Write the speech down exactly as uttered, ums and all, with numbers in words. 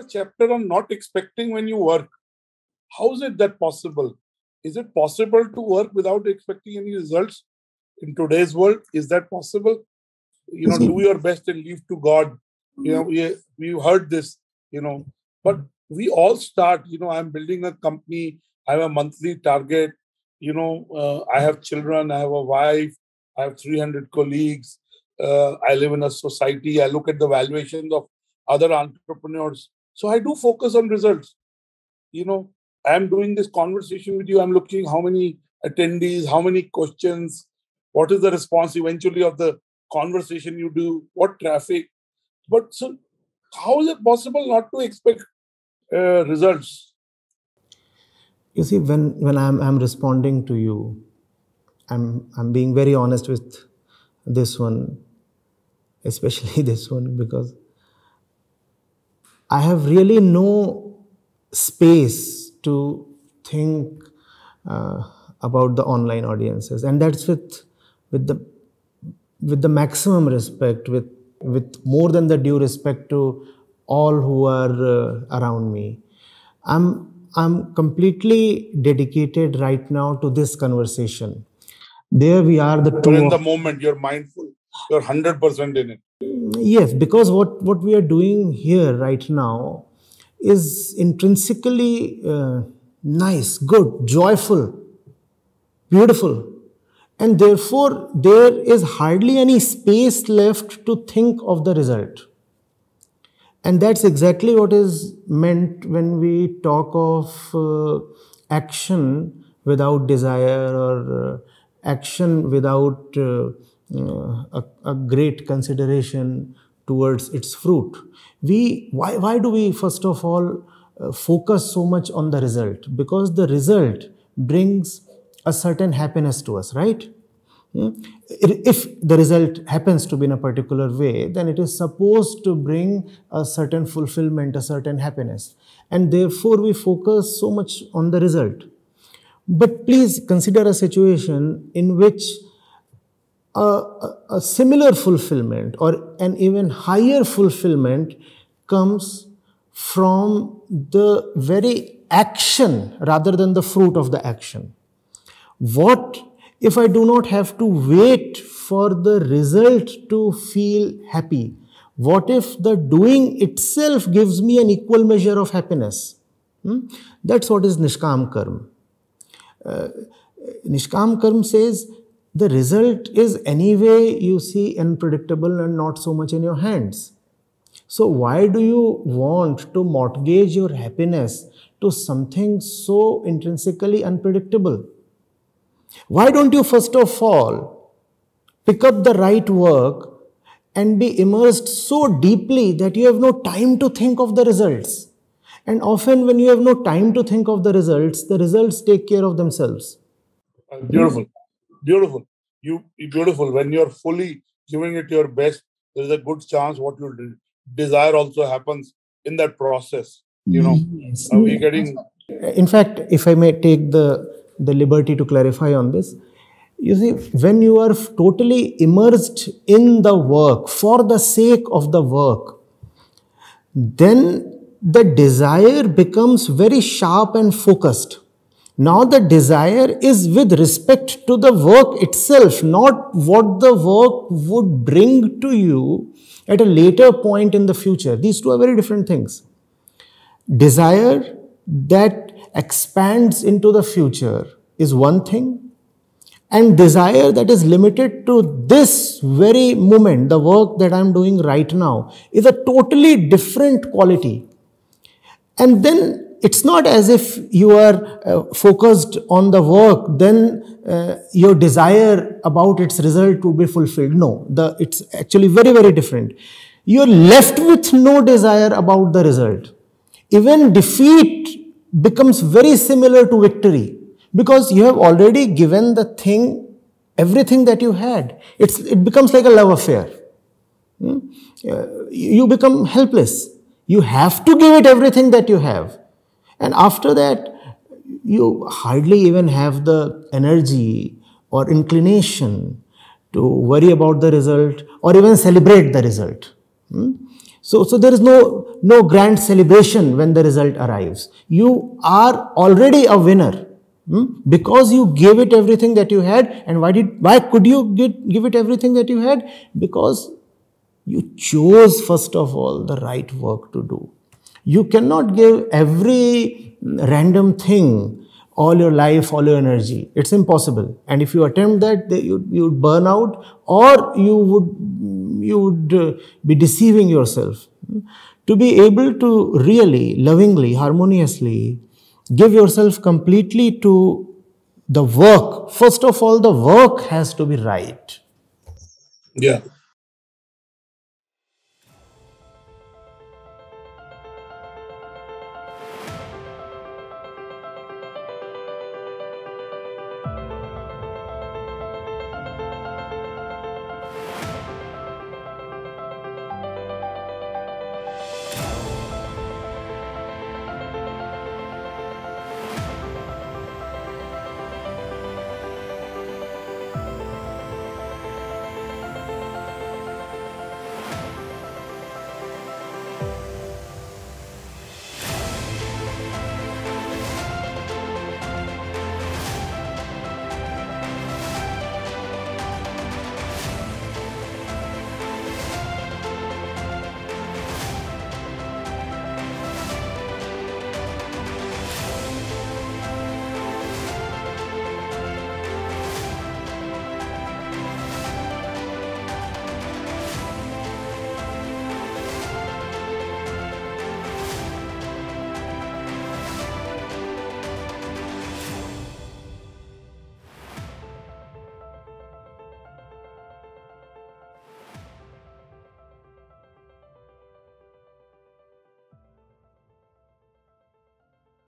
chapter on not expecting when you work. How is it that possible? Is it possible to work without expecting any results in today's world? Is that possible? You know, do your best and leave to God. You know, we we heard this. You know, but we all start. You know, I'm building a company. I have a monthly target. You know, uh, I have children. I have a wife. I have three hundred colleagues. Uh, I live in a society. I look at the valuations of other entrepreneurs. So I do focus on results. You know, I'm doing this conversation with you. I'm looking how many attendees, how many questions, what is the response eventually of the conversation you do, what traffic. But so how is it possible not to expect uh, results? You see, when, when I'm, I'm responding to you, I'm, I'm being very honest with this one, especially this one, because I have really no space to think uh, about the online audiences, and that's with with the with the maximum respect, with with more than the due respect to all who are uh, around me. I'm I'm completely dedicated right now to this conversation. There we are, the two. You're in the moment. You're mindful. You're one hundred percent in it. Yes, because what, what we are doing here right now is intrinsically uh, nice, good, joyful, beautiful. And therefore, there is hardly any space left to think of the result. And that's exactly what is meant when we talk of uh, action without desire, or uh, action without uh, uh, a, a great consideration towards its fruit. We, why, why do we first of all uh, focus so much on the result? Because the result brings a certain happiness to us, right? If the result happens to be in a particular way, then it is supposed to bring a certain fulfillment, a certain happiness. And therefore, we focus so much on the result. But please consider a situation in which a, a, a similar fulfillment or an even higher fulfillment comes from the very action rather than the fruit of the action. What if I do not have to wait for the result to feel happy? What if the doing itself gives me an equal measure of happiness? Hmm? That's what is Nishkam Karma. Uh, Nishkam Karma says the result is anyway, you see, unpredictable and not so much in your hands. So why do you want to mortgage your happiness to something so intrinsically unpredictable? Why don't you first of all pick up the right work and be immersed so deeply that you have no time to think of the results? And often when you have no time to think of the results, the results take care of themselves. Beautiful. Beautiful. You beautiful. When you're fully giving it your best, there's a good chance what you desire also happens in that process. You know, Yes. are we getting... In fact, if I may take the, the liberty to clarify on this, you see, when you are totally immersed in the work for the sake of the work, then the desire becomes very sharp and focused. Now the desire is with respect to the work itself, not what the work would bring to you at a later point in the future. These two are very different things. Desire that expands into the future is one thing, and desire that is limited to this very moment, the work that I'm doing right now, is a totally different quality. And then it's not as if you are uh, focused on the work, then uh, your desire about its result will be fulfilled. No, the, it's actually very, very different. You're left with no desire about the result. Even defeat becomes very similar to victory, because you have already given the thing everything that you had. It's, it becomes like a love affair. Hmm? Uh, you become helpless. You have to give it everything that you have. And after that, you hardly even have the energy or inclination to worry about the result or even celebrate the result. Hmm? So, so there is no, no grand celebration when the result arrives. You are already a winner. Hmm? Because you gave it everything that you had. And why did, why could you get, give it everything that you had? Because you chose, first of all, the right work to do. You cannot give every random thing all your life, all your energy. It's impossible. And if you attempt that, you, you would burn out, or you would, you would uh, be deceiving yourself. To be able to really, lovingly, harmoniously give yourself completely to the work, first of all, the work has to be right. Yeah.